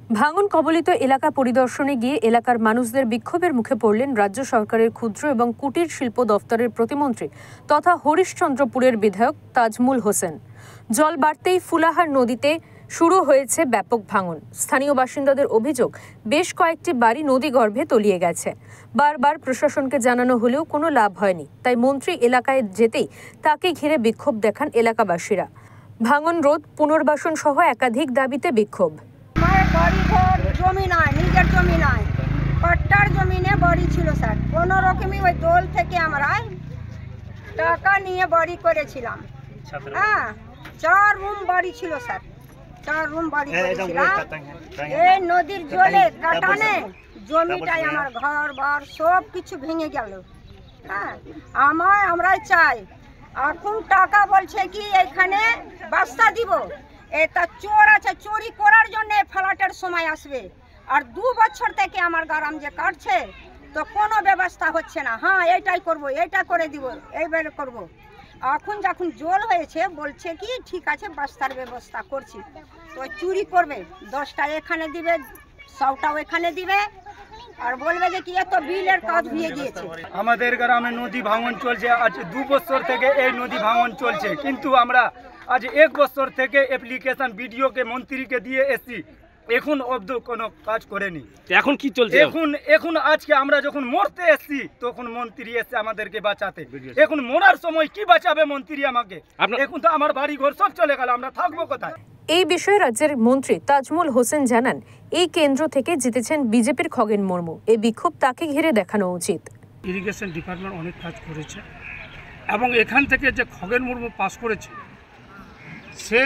ভাঙন কবলিত এলাকা পরিদর্শনে গিয়ে এলাকার মানুষদের বিক্ষোভের মুখে পড়লেন রাজ্য সরকারের ক্ষুদ্র এবং কুটির শিল্প দফতরের প্রতিমন্ত্রী তথা হরিশ্চন্দ্রপুরের বিধায়ক তাজমুল হোসেন। জল বাড়তেই ফুলাহার নদীতে শুরু হয়েছে ব্যাপক ভাঙন। স্থানীয় বাসিন্দাদের অভিযোগ, বেশ কয়েকটি বাড়ি নদীগর্ভে তলিয়ে গেছে। বারবার প্রশাসনকে জানানো হলেও কোনো লাভ হয়নি। তাই মন্ত্রী এলাকায় যেতেই তাকে ঘিরে বিক্ষোভ দেখান এলাকাবাসীরা। ভাঙন রোধ, পুনর্বাসন সহ একাধিক দাবিতে বিক্ষোভ। বাড়ি ঘর জমি নাই, নিজের জমি নাই, পাট্টার জমিনে বাড়ি ছিল স্যার। কোনো রকমই ওই দোল থেকে আমরা টাকা নিয়ে বাড়ি করেছিলাম। হ্যাঁ, 4 রুম বাড়ি ছিল স্যার, 4 রুম বাড়ি করেছিলাম। এই নদীর জলে কাটানে জমিটাই আমার ঘর বার সব কিছু ভেঙে গেল। হ্যাঁ, আমরাই চাই, এখন টাকা বলছে কি এখানে বাস্তা দিব, এটা চোর আছে, চুরি করার জন্য ফ্ল্যাটের সময় আসবে। আর 2 বছর থেকে আমার গ্রাম যে কাটছে, তো কোনো ব্যবস্থা হচ্ছে না। হ্যাঁ, এইটাই করব, এইটা করে দিব, এইবারে করব। এখন যখন জল হয়েছে বলছে কি ঠিক আছে বাস্তার ব্যবস্থা করছি। তো চুরি করবে, 10টা এখানে দিবে, 100টা ওখানে দিবে, আর বলবে যে কি এত বিলের কাজ হয়ে গিয়েছে। আমাদের গ্রামে নদী ভাঙন চলছে, আজ 2 বছর থেকে এই নদী ভাঙন চলছে, কিন্তু আমরা আজ 1 বছর থেকে অ্যাপ্লিকেশন বিডিওকে মন্ত্রীকে দিয়ে এসেছি, এখন অবধি কোনো কাজ করেনি। এখন কি চলছে? এখন আজকে আমরা যখন মরতে এসেছি তখন মন্ত্রী এসে আমাদেরকে বাঁচাতে। এখন মরার সময় কি বাঁচাবে মন্ত্রী আমাকে? এখন তো আমার বাড়ি ঘর সব চলে গেল, আমরা থাকবো কোথায়? এই বিষয়ে রাজ্যের মন্ত্রী তাজমুল হোসেন জানান, এই কেন্দ্র থেকে জিতেছেন বিজেপির খগেন মুর্মু। এই বিক্ষোভ তাকে ঘিরে দেখানো উচিত। ইরিগেশন ডিপার্টমেন্ট অনেক কাজ করেছে এবং এখান থেকে যে খগেন মুর্মু পাস করেছে, সে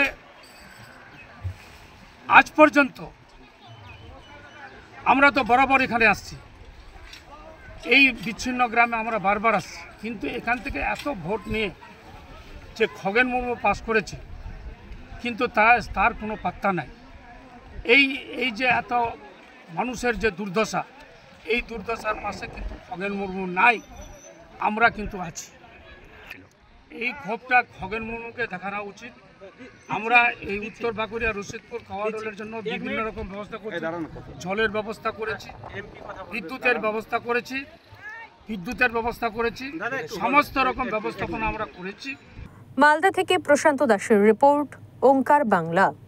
আজ পর্যন্ত, আমরা তো বরাবর এখানে আসছি, এই বিচ্ছিন্ন গ্রামে আমরা বারবার আসছি, কিন্তু এখান থেকে এত ভোট নিয়ে যে খগেন মুর্মু পাস করেছে, কিন্তু তার কোনো পাত্তা নাই। এই যে এত মানুষের যে দুর্দশা, এই দুর্দশার পাশে কিন্তু খগেন মুর্মু নাই, আমরা কিন্তু আছি। এই ক্ষোভটা খগেন মুর্মুকে দেখানো উচিত। আমরা এই উত্তর বাঁকুড়িয়া রশিদপুর খাওয়াডোলের জন্য বিভিন্ন রকম ব্যবস্থা করছি, জলের ব্যবস্থা করেছি, বিদ্যুতের ব্যবস্থা করেছি, সমস্ত রকম ব্যবস্থাপনা আমরা করেছি। মালদা থেকে প্রশান্ত দাসের রিপোর্ট, ওঙ্কার বাংলা।